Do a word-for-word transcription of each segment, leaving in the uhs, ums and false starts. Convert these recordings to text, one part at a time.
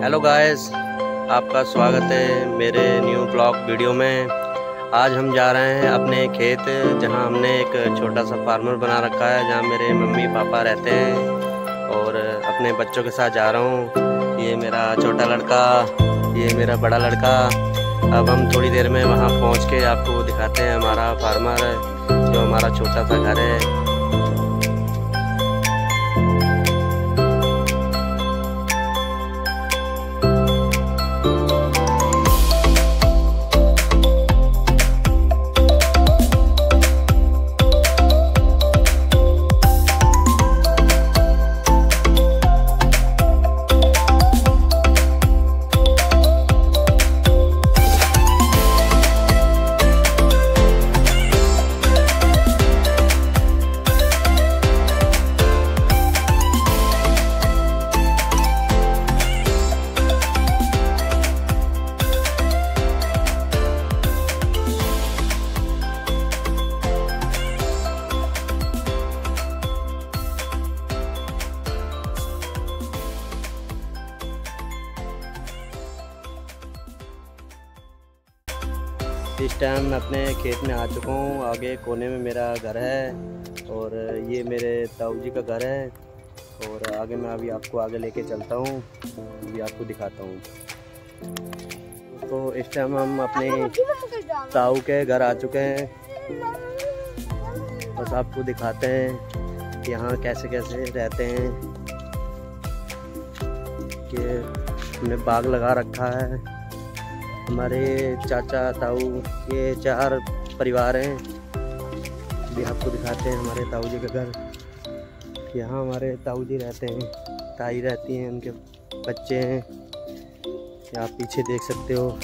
Hello guys, आपका स्वागत है मेरे न्यू ब्लॉग वीडियो में। आज हम जा रहे हैं अपने खेत, जहां हमने एक छोटा सा फार्मर बना रखा है, जहां मेरे मम्मी पापा रहते हैं और अपने बच्चों के साथ जा रहा हूं। ये मेरा छोटा लड़का, ये मेरा बड़ा लड़का। अब हम थोड़ी देर में वहां पहुंच के आपको दिखाते हैं हमारा फार्मर, जो हमारा छोटा सा घर है। इस टाइम मैं अपने खेत में आ चुका हूँ। आगे कोने में मेरा घर है और ये मेरे ताऊ जी का घर है। और आगे मैं अभी आपको आगे लेके चलता हूँ, अभी आपको दिखाता हूँ। तो इस टाइम हम अपने ताऊ के घर आ चुके हैं। बस आपको दिखाते हैं कि यहाँ कैसे कैसे रहते हैं। कि हमने बाग लगा रखा है। हमारे चाचा ताऊ ये चार परिवार हैं। भी आपको दिखाते हैं हमारे ताऊ जी का घर। यहाँ हमारे ताऊ जी रहते हैं, ताई रहती हैं, उनके बच्चे हैं। आप पीछे देख सकते हो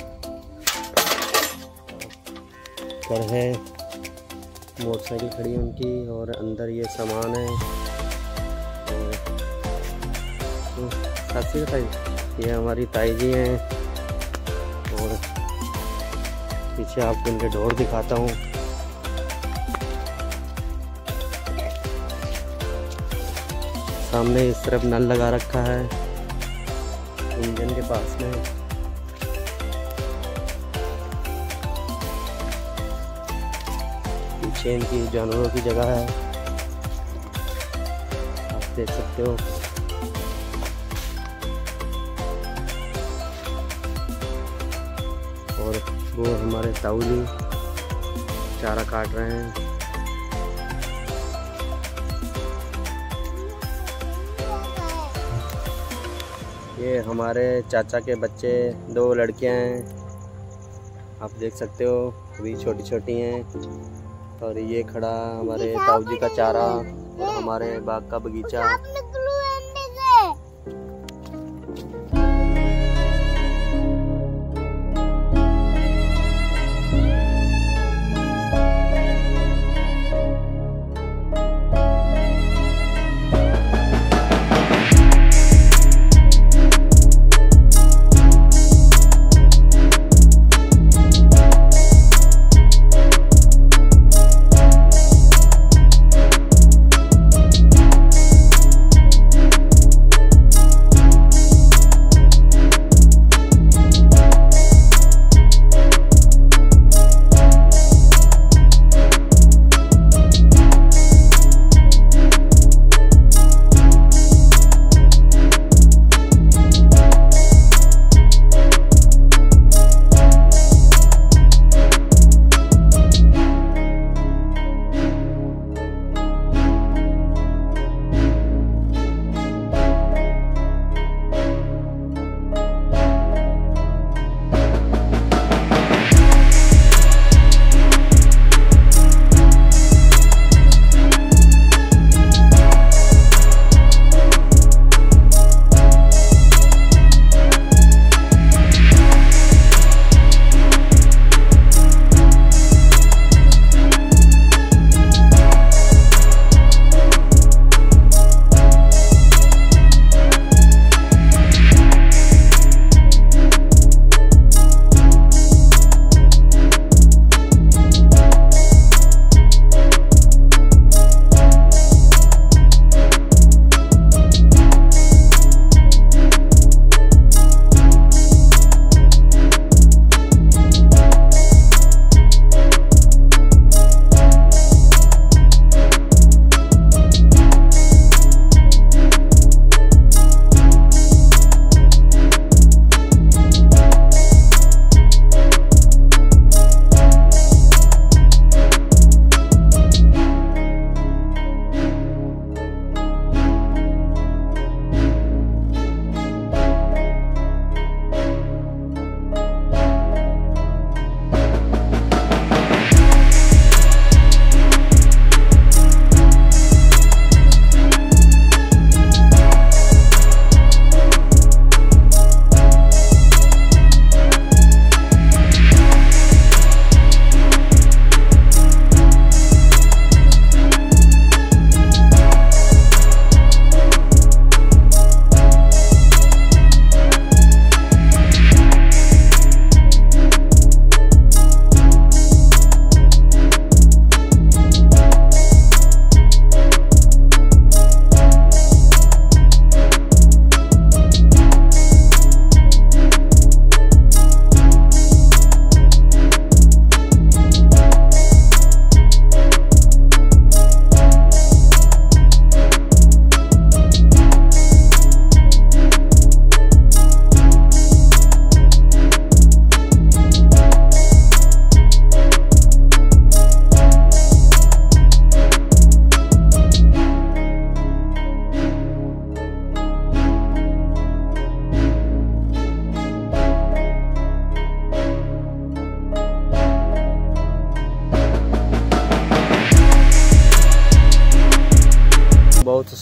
घर है, मोटरसाइकिल खड़ी है उनकी, और अंदर ये सामान है। और तो साथी ताई, ये हमारी ताई जी हैं। और पीछे आपको इनके ढोर दिखाता हूँ। सामने इस तरफ नल लगा रखा है इंजन के पास में। पीछे इनकी जानवरों की जगह है, आप देख सकते हो। और वो हमारे ताऊ जी चारा काट रहे हैं। ये हमारे चाचा के बच्चे, दो लड़कियां हैं, आप देख सकते हो, अभी छोटी छोटी हैं। और ये खड़ा हमारे ताऊ जी का चारा और हमारे बाग का बगीचा।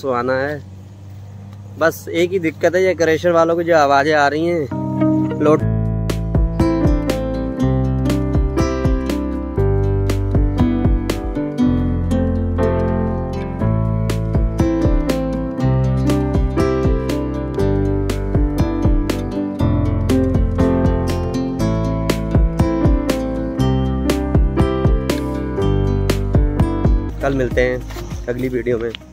सुहाना है। बस एक ही दिक्कत है, ये क्रेशर वालों की जो आवाज़ें आ रही हैं लोड। कल मिलते हैं अगली वीडियो में।